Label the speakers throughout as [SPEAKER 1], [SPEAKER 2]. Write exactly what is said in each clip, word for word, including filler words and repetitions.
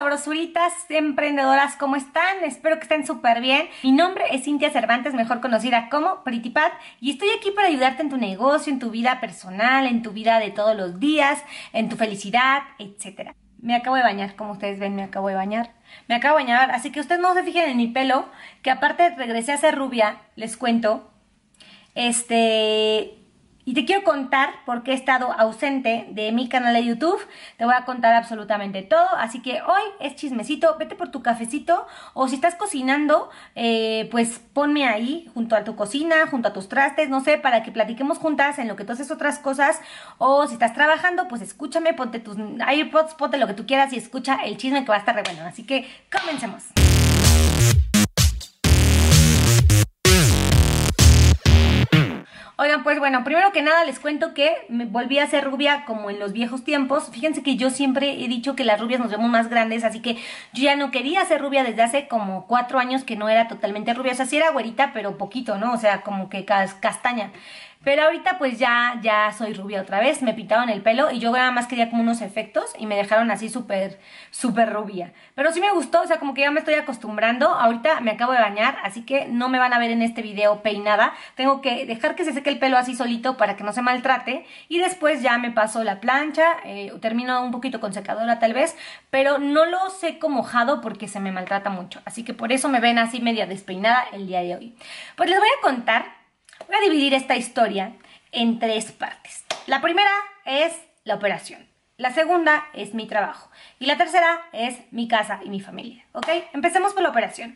[SPEAKER 1] sabrosuritas emprendedoras, ¿cómo están? Espero que estén súper bien. Mi nombre es Cintia Cervantes, mejor conocida como Pretty Pat, y estoy aquí para ayudarte en tu negocio, en tu vida personal, en tu vida de todos los días, en tu felicidad, etcétera. Me acabo de bañar, como ustedes ven, me acabo de bañar. Me acabo de bañar, así que ustedes no se fijen en mi pelo, que aparte regresé a ser rubia, les cuento. Este... Y te quiero contar por qué he estado ausente de mi canal de YouTube. Te voy a contar absolutamente todo. Así que hoy es chismecito. Vete por tu cafecito. O si estás cocinando, eh, pues ponme ahí junto a tu cocina, junto a tus trastes, no sé, para que platiquemos juntas en lo que tú haces otras cosas. O si estás trabajando, pues escúchame, ponte tus AirPods, ponte lo que tú quieras y escucha el chisme que va a estar re bueno. Así que comencemos. Oigan, pues bueno, primero que nada les cuento que me volví a ser rubia como en los viejos tiempos. Fíjense que yo siempre he dicho que las rubias nos vemos más grandes, así que yo ya no quería ser rubia desde hace como cuatro años que no era totalmente rubia. O sea, sí era güerita, pero poquito, ¿no? O sea, como que castaña. Pero ahorita pues ya, ya soy rubia otra vez, me pintaron el pelo y yo nada más quería como unos efectos y me dejaron así súper, súper rubia. Pero sí me gustó, o sea, como que ya me estoy acostumbrando. Ahorita me acabo de bañar, así que no me van a ver en este video peinada. Tengo que dejar que se seque el pelo así solito para que no se maltrate y después ya me paso la plancha, eh, termino un poquito con secadora tal vez, pero no lo seco mojado porque se me maltrata mucho. Así que por eso me ven así media despeinada el día de hoy. Pues les voy a contar. Voy a dividir esta historia en tres partes. La primera es la operación. La segunda es mi trabajo. Y la tercera es mi casa y mi familia. ¿Ok? Empecemos por la operación.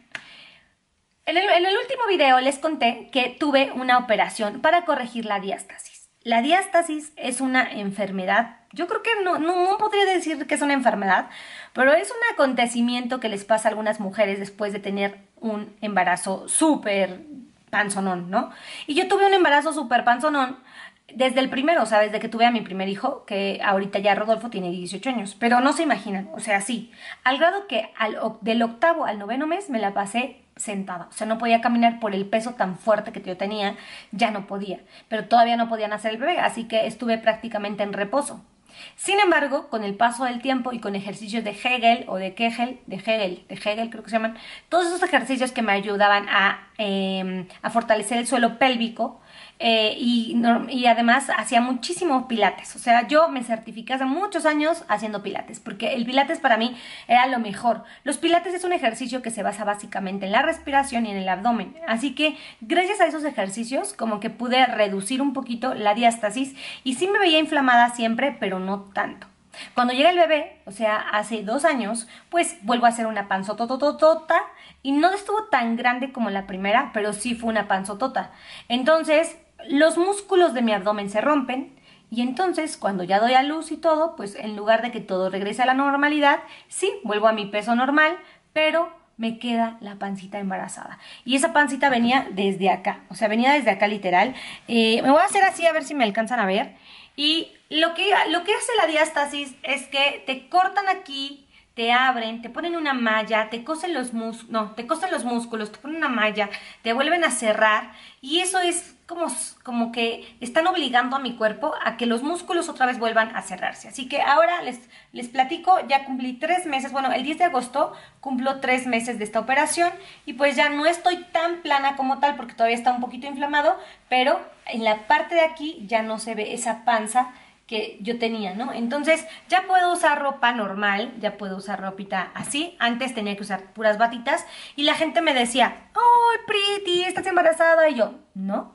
[SPEAKER 1] En el, en el último video les conté que tuve una operación para corregir la diástasis. La diástasis es una enfermedad. Yo creo que no, no, no podría decir que es una enfermedad, pero es un acontecimiento que les pasa a algunas mujeres después de tener un embarazo súper panzonón, ¿no? Y yo tuve un embarazo súper panzonón desde el primero, o sea, desde que tuve a mi primer hijo, que ahorita ya Rodolfo tiene dieciocho años, pero no se imaginan, o sea, sí, al grado que al, del octavo al noveno mes me la pasé sentada, o sea, no podía caminar por el peso tan fuerte que yo tenía, ya no podía, pero todavía no podía nacer el bebé, así que estuve prácticamente en reposo. Sin embargo, con el paso del tiempo y con ejercicios de Hegel o de Kegel, de Hegel, de Hegel creo que se llaman, todos esos ejercicios que me ayudaban a, eh, a fortalecer el suelo pélvico eh, y, y además hacía muchísimos pilates. O sea, yo me certifiqué hace muchos años haciendo pilates, porque el pilates para mí era lo mejor. Los pilates es un ejercicio que se basa básicamente en la respiración y en el abdomen. Así que gracias a esos ejercicios como que pude reducir un poquito la diástasis y sí me veía inflamada siempre, pero no tanto. Cuando llega el bebé, o sea, hace dos años, pues vuelvo a hacer una panzotototota y no estuvo tan grande como la primera, pero sí fue una panzotota. Entonces, los músculos de mi abdomen se rompen y entonces, cuando ya doy a luz y todo, pues en lugar de que todo regrese a la normalidad, sí, vuelvo a mi peso normal, pero me queda la pancita embarazada. Y esa pancita venía desde acá, o sea, venía desde acá literal. Eh, me voy a hacer así a ver si me alcanzan a ver. Y lo que, lo que hace la diástasis es que te cortan aquí, te abren, te ponen una malla, te cosen los músculos, no, te cosen los músculos, te ponen una malla, te vuelven a cerrar y eso es como, como que están obligando a mi cuerpo a que los músculos otra vez vuelvan a cerrarse. Así que ahora les, les platico, ya cumplí tres meses, bueno, el diez de agosto cumplo tres meses de esta operación y pues ya no estoy tan plana como tal porque todavía está un poquito inflamado, pero en la parte de aquí ya no se ve esa panza que yo tenía, ¿no? Entonces ya puedo usar ropa normal, ya puedo usar ropita así. Antes tenía que usar puras batitas y la gente me decía, ¡ay, Pretty, estás embarazada! Y yo, ¿no?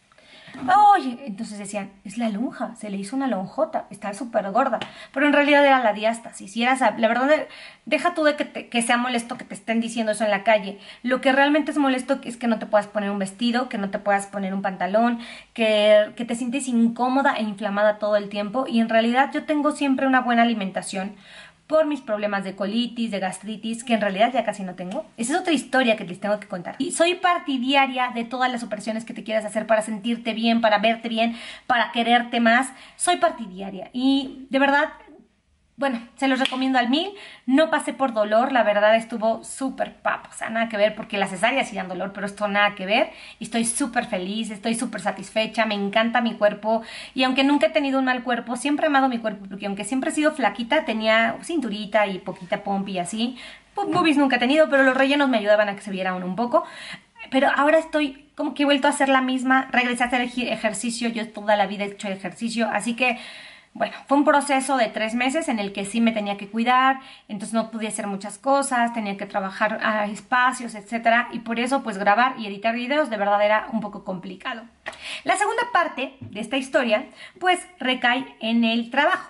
[SPEAKER 1] Oye, entonces decían, es la lonja, se le hizo una lonjota, está súper gorda, pero en realidad era la diástasis, y era, la verdad, deja tú de que, te, que sea molesto que te estén diciendo eso en la calle, lo que realmente es molesto es que no te puedas poner un vestido, que no te puedas poner un pantalón, que, que te sientes incómoda e inflamada todo el tiempo, y en realidad yo tengo siempre una buena alimentación, por mis problemas de colitis, de gastritis, que en realidad ya casi no tengo. Esa es otra historia que les tengo que contar. Y soy partidaria de todas las operaciones que te quieras hacer para sentirte bien, para verte bien, para quererte más. Soy partidaria y de verdad bueno, se los recomiendo al mil. No pasé por dolor, la verdad estuvo súper papa, o sea, nada que ver, porque las cesáreas sí dan dolor, pero esto nada que ver. Y estoy súper feliz, estoy súper satisfecha, me encanta mi cuerpo. Y aunque nunca he tenido un mal cuerpo, siempre he amado mi cuerpo, porque aunque siempre he sido flaquita, tenía cinturita y poquita pompi y así. Boobies nunca he tenido, pero los rellenos me ayudaban a que se viera uno un poco. Pero ahora estoy como que he vuelto a hacer la misma, regresé a hacer ejercicio, yo toda la vida he hecho ejercicio, así que... Bueno, fue un proceso de tres meses en el que sí me tenía que cuidar, entonces no podía hacer muchas cosas, tenía que trabajar a espacios, etcétera, y por eso pues grabar y editar videos de verdad era un poco complicado. La segunda parte de esta historia pues recae en el trabajo.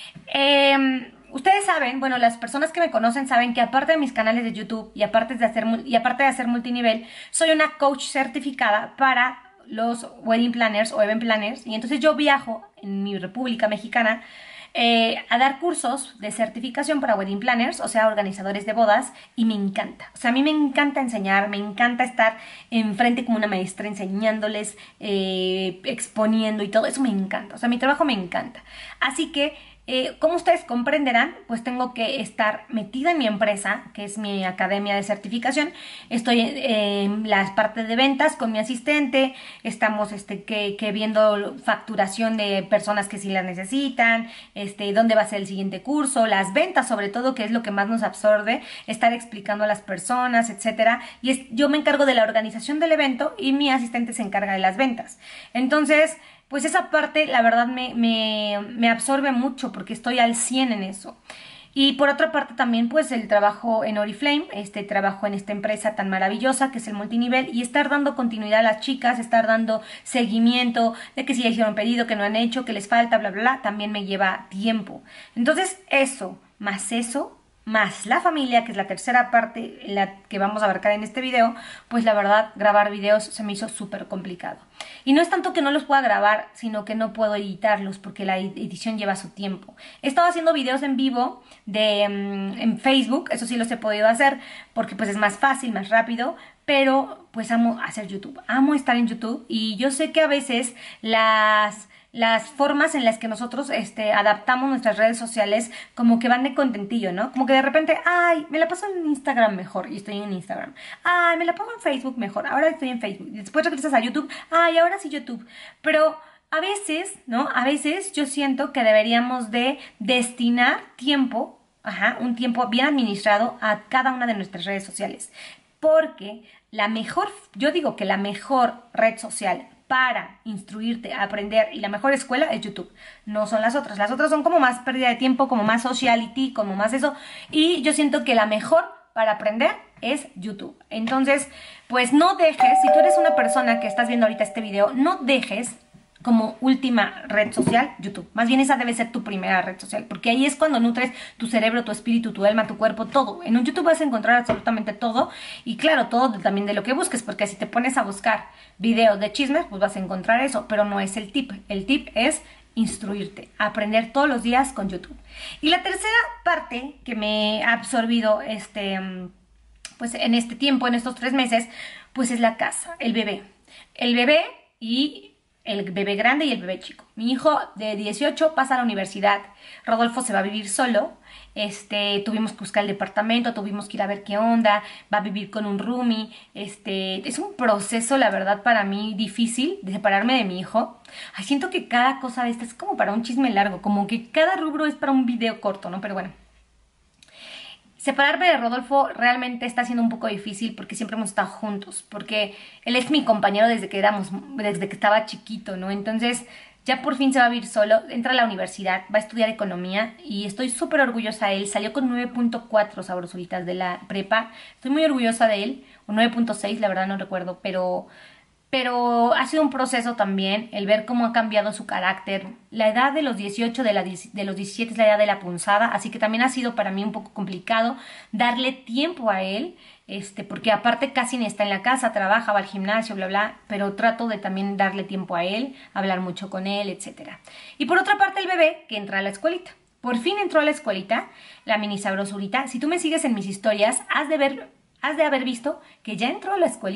[SPEAKER 1] Eh, ustedes saben, bueno, las personas que me conocen saben que aparte de mis canales de YouTube y aparte de hacer, y aparte de hacer multinivel, soy una coach certificada para los wedding planners o event planners, y entonces yo viajo en mi República Mexicana eh, a dar cursos de certificación para wedding planners, o sea, organizadores de bodas, y me encanta. O sea, a mí me encanta enseñar, me encanta estar enfrente como una maestra enseñándoles, eh, exponiendo y todo eso me encanta. O sea, mi trabajo me encanta. Así que Eh, como ustedes comprenderán, pues tengo que estar metida en mi empresa, que es mi academia de certificación. Estoy en las partes de ventas con mi asistente, estamos este, que, que viendo facturación de personas que sí la necesitan, este, dónde va a ser el siguiente curso, las ventas sobre todo, que es lo que más nos absorbe, estar explicando a las personas, etcétera. Y es, yo me encargo de la organización del evento y mi asistente se encarga de las ventas. Entonces... pues esa parte, la verdad, me, me, me absorbe mucho porque estoy al cien en eso. Y por otra parte también, pues, el trabajo en Oriflame, este trabajo en esta empresa tan maravillosa que es el multinivel, y estar dando continuidad a las chicas, estar dando seguimiento de que si ya hicieron pedido, que no han hecho, que les falta, bla, bla, bla, también me lleva tiempo. Entonces, eso, más eso... más la familia, que es la tercera parte la que vamos a abarcar en este video, pues la verdad grabar videos se me hizo súper complicado. Y no es tanto que no los pueda grabar, sino que no puedo editarlos porque la edición lleva su tiempo. He estado haciendo videos en vivo de, um, en Facebook, eso sí los he podido hacer porque pues es más fácil, más rápido, pero pues amo hacer YouTube, amo estar en YouTube y yo sé que a veces las... las formas en las que nosotros este, adaptamos nuestras redes sociales como que van de contentillo, ¿no? Como que de repente, ay, me la paso en Instagram mejor y estoy en Instagram. Ay, me la pongo en Facebook mejor, ahora estoy en Facebook. Y después regresas a YouTube, ay, ahora sí YouTube. Pero a veces, ¿no? A veces yo siento que deberíamos de destinar tiempo, ajá, un tiempo bien administrado a cada una de nuestras redes sociales. Porque la mejor, yo digo que la mejor red social para instruirte, aprender y la mejor escuela es YouTube, no son las otras. Las otras son como más pérdida de tiempo, como más sociality, como más eso, y yo siento que la mejor para aprender es YouTube. Entonces, pues no dejes, si tú eres una persona que estás viendo ahorita este video, no dejes como última red social YouTube. Más bien esa debe ser tu primera red social, porque ahí es cuando nutres tu cerebro, tu espíritu, tu alma, tu cuerpo, todo. En un YouTube vas a encontrar absolutamente todo y claro, todo también de lo que busques, porque si te pones a buscar videos de chismes, pues vas a encontrar eso, pero no es el tip. El tip es instruirte, aprender todos los días con YouTube. Y la tercera parte que me ha absorbido este, pues en este tiempo, en estos tres meses, pues es la casa, el bebé. El bebé y... el bebé grande y el bebé chico. Mi hijo de dieciocho pasa a la universidad. Rodolfo se va a vivir solo. Este, tuvimos que buscar el departamento, tuvimos que ir a ver qué onda. Va a vivir con un roomie. Este, es un proceso, la verdad, para mí difícil de separarme de mi hijo. Ay, siento que cada cosa de esta es como para un chisme largo, como que cada rubro es para un video corto, ¿no? Pero bueno. Separarme de Rodolfo realmente está siendo un poco difícil porque siempre hemos estado juntos, porque él es mi compañero desde que éramos, desde que estaba chiquito, ¿no? Entonces ya por fin se va a vivir solo, entra a la universidad, va a estudiar economía y estoy súper orgullosa de él. Salió con nueve punto cuatro sabrosuritas de la prepa, estoy muy orgullosa de él, o nueve punto seis, la verdad no recuerdo, pero... Pero ha sido un proceso también el ver cómo ha cambiado su carácter. La edad de los dieciocho, de, la, de los diecisiete es la edad de la punzada, así que también ha sido para mí un poco complicado darle tiempo a él, este, porque aparte casi ni está en la casa, trabaja, va al gimnasio, bla, bla, pero trato de también darle tiempo a él, hablar mucho con él, etcétera. Y por otra parte el bebé que entra a la escuelita. Por fin entró a la escuelita, la mini sabrosurita. Si tú me sigues en mis historias, has de, ver, has de haber visto que ya entró a la escuelita.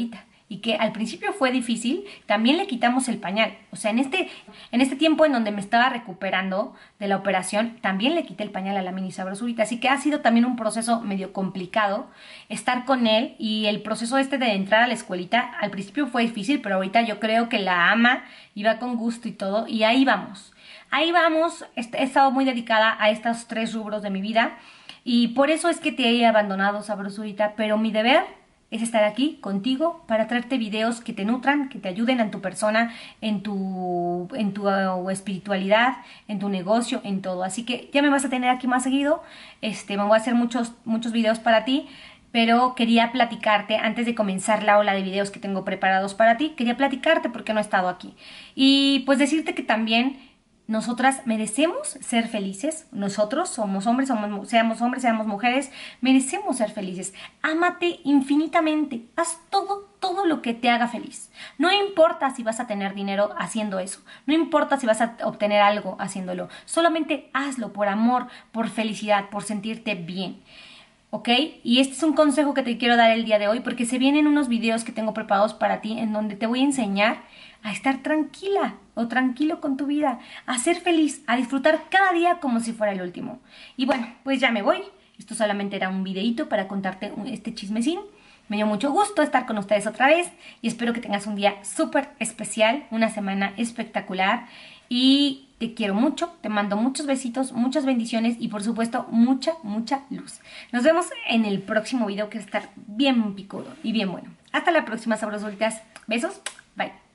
[SPEAKER 1] y que al principio fue difícil, también le quitamos el pañal. O sea, en este, en este tiempo en donde me estaba recuperando de la operación, también le quité el pañal a la mini sabrosurita. Así que ha sido también un proceso medio complicado estar con él, y el proceso este de entrar a la escuelita al principio fue difícil, pero ahorita yo creo que la ama y va con gusto y todo, y ahí vamos. Ahí vamos, he estado muy dedicada a estos tres rubros de mi vida y por eso es que te he abandonado, sabrosurita, pero mi deber es estar aquí contigo para traerte videos que te nutran, que te ayuden en tu persona, en tu, en tu uh, espiritualidad, en tu negocio, en todo. Así que ya me vas a tener aquí más seguido, este, me voy a hacer muchos, muchos videos para ti, pero quería platicarte, antes de comenzar la ola de videos que tengo preparados para ti, quería platicarte porque no he estado aquí. Y pues decirte que también nosotras merecemos ser felices. Nosotros somos hombres, somos, seamos hombres, seamos mujeres, merecemos ser felices. Ámate infinitamente. Haz todo, todo lo que te haga feliz. No importa si vas a tener dinero haciendo eso. No importa si vas a obtener algo haciéndolo. Solamente hazlo por amor, por felicidad, por sentirte bien. ¿Ok? Y este es un consejo que te quiero dar el día de hoy, porque se vienen unos videos que tengo preparados para ti en donde te voy a enseñar a estar tranquila o tranquilo con tu vida, a ser feliz, a disfrutar cada día como si fuera el último. Y bueno, pues ya me voy. Esto solamente era un videito para contarte este chismecín. Me dio mucho gusto estar con ustedes otra vez y espero que tengas un día súper especial, una semana espectacular, y te quiero mucho, te mando muchos besitos, muchas bendiciones y por supuesto mucha, mucha luz. Nos vemos en el próximo video, que va a estar bien picudo y bien bueno. Hasta la próxima, sabrosuritas. Besos, bye.